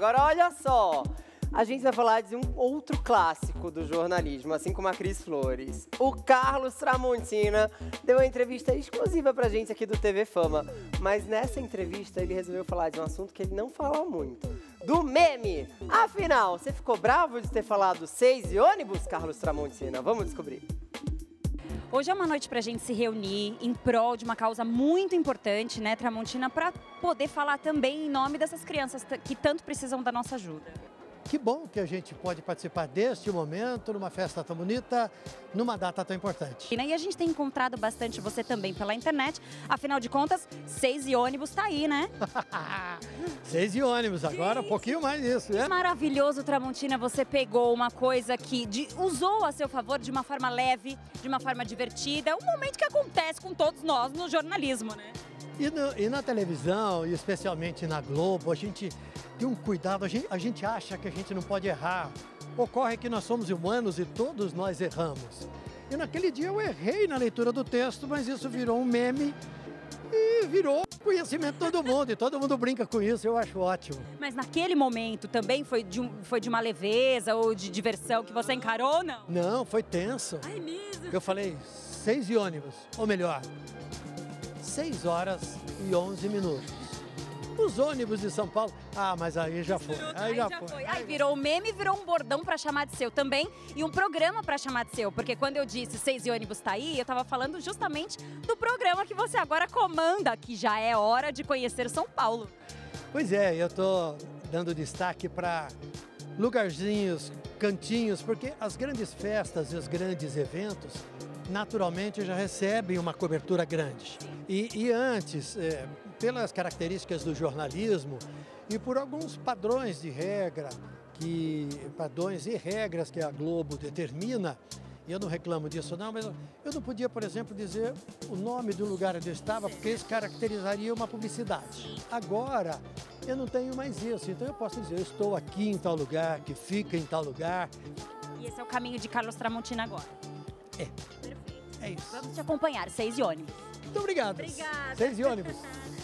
Agora, olha só, a gente vai falar de um outro clássico do jornalismo, assim como a Cris Flores. O Carlos Tramontina deu uma entrevista exclusiva pra gente aqui do TV Fama. Mas nessa entrevista ele resolveu falar de um assunto que ele não fala muito. Do meme. Afinal, você ficou bravo de ter falado 6 e ônibus, Carlos Tramontina? Vamos descobrir. Hoje é uma noite para a gente se reunir em prol de uma causa muito importante, né, Tramontina, para poder falar também em nome dessas crianças que tanto precisam da nossa ajuda. Que bom que a gente pode participar deste momento, numa festa tão bonita, numa data tão importante. E a gente tem encontrado bastante você também pela internet, afinal de contas, 6 e ônibus tá aí, né? 6 e ônibus, agora um pouquinho mais isso, né? Maravilhoso, Tramontina, você pegou uma coisa que usou a seu favor de uma forma leve, de uma forma divertida, um momento que acontece com todos nós no jornalismo, né? E na televisão, e especialmente na Globo, a gente tem um cuidado, a gente acha que a gente não pode errar. Ocorre que nós somos humanos e todos nós erramos. E naquele dia eu errei na leitura do texto, mas isso virou um meme e virou conhecimento de todo mundo. E todo mundo brinca com isso, eu acho ótimo. Mas naquele momento também foi de uma leveza ou de diversão que você encarou ou não? Não, foi tenso. Ai, mesmo? Eu falei 6 e ônibus, ou melhor, 6 horas e 11 minutos. Os ônibus de São Paulo, mas aí já foi. Aí já foi. Aí virou um meme, virou um bordão para chamar de seu também e um programa para chamar de seu, porque quando eu disse 6 e ônibus tá aí, eu tava falando justamente do programa que você agora comanda, que já é hora de conhecer São Paulo. Pois é, eu tô dando destaque para lugarzinhos, cantinhos, porque as grandes festas e os grandes eventos naturalmente já recebem uma cobertura grande. E antes, pelas características do jornalismo e por alguns padrões e regras que a Globo determina, e eu não reclamo disso não, mas eu não podia, por exemplo, dizer o nome do lugar onde eu estava, porque isso caracterizaria uma publicidade. Agora, eu não tenho mais isso, então eu posso dizer, eu estou aqui em tal lugar, que fica em tal lugar. E esse é o caminho de Carlos Tramontina agora? É. Perfeito. É isso. Vamos te acompanhar, 6 e ônibus. Muito obrigado. Obrigada. 6 e ônibus.